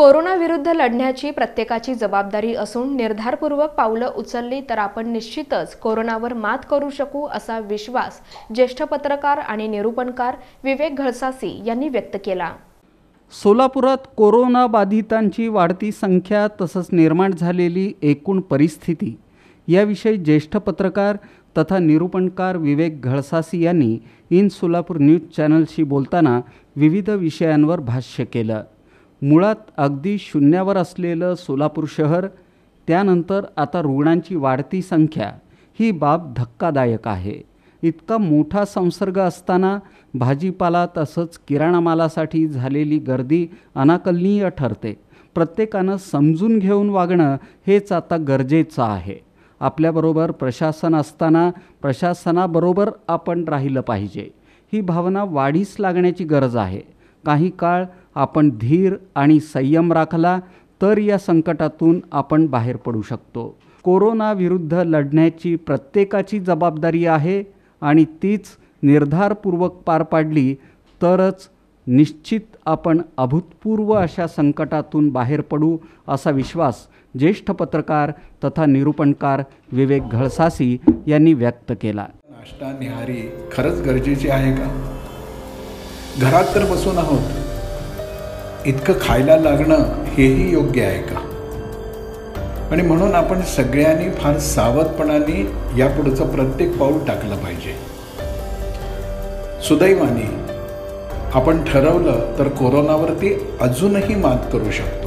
कोरोनाविरुद्ध लढण्याची प्रत्येकाची जबाबदारी असून निर्धारपूर्वक पावलं उचलली तर आपण निश्चितच कोरोनावर मात करू शकू असा विश्वास ज्येष्ठ पत्रकार आणि निरूपणकार विवेक घळसासी यांनी व्यक्त केला। सोलापुरात कोरोना बाधितांची वाढती संख्या तसंच निर्माण झालेली एकूण परिस्थिती याविषयी ज्येष्ठ पत्रकार तथा निरूपणकार विवेक घळसासी यांनी इन सोलापूर न्यूज चॅनलशी बोलताना विविध विषयांवर भाष्य केलं। मुळात अगदी शून्यावर असलेलं सोलापूर शहर, त्यानंतर आता रुग्णांची वाढती संख्या ही बाब धक्कादायक आहे। इतका मोठा संसर्ग असताना भाजीपाला तसंच किराणा मालासाठी झालेली गर्दी अनाकलनीय ठरते। प्रत्येकानं समजून घेऊन वागणं हेच आता गरजेचं आहे। आपल्याबरोबर प्रशासन असताना प्रशासनाबरोबर आपण राहिलं पाहिजे, ही भावना वाढीस लागण्याची गरज आहे। काही काळ आपण धीर आणि संयम राखला तर या संकटातून आपण बाहेर पडू शकतो। कोरोना विरुद्ध लढण्याची प्रत्येकाची जबाबदारी आहे आणि तीच निर्धारपूर्वक पार पाडली तरच निश्चित आपण अभूतपूर्व अशा संकटातून बाहेर पडू असा विश्वास ज्येष्ठ पत्रकार तथा निरूपणकार विवेक घळसासी यांनी व्यक्त केला। नाश्ता निहारी खरंच गरजेची आहे का? घरात तर बसून आहोत, इतकं खायला लागणं हेही योग्य आहे का? आणि म्हणून आपण सगळ्यांनी फार सावधपणाने यापुढचं प्रत्येक पाऊल टाकलं पाहिजे। सुदैवाने आपण ठरवलं तर कोरोनावरती अजूनही मात करू शकतो।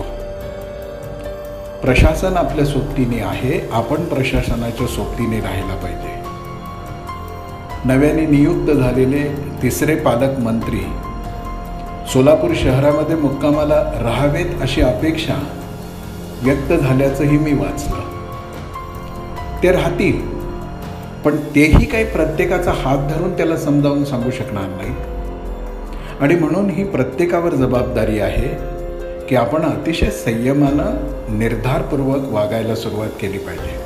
प्रशासन आपल्या सोबतीने आहे, आपण प्रशासनाच्या सोबतीने राहायला पाहिजे। नव्याने नियुक्त झालेले तिसरे पालकमंत्री सोलापूर शहरामध्ये मुक्कामाला राहावेत अशी अपेक्षा व्यक्त झाल्याचंही मी वाचलं। ते राहतील, पण तेही काही प्रत्येकाचा हात धरून त्याला समजावून सांगू शकणार नाही। आणि म्हणून ही प्रत्येकावर जबाबदारी आहे की आपण अतिशय संयमानं निर्धारपूर्वक वागायला सुरुवात केली पाहिजे।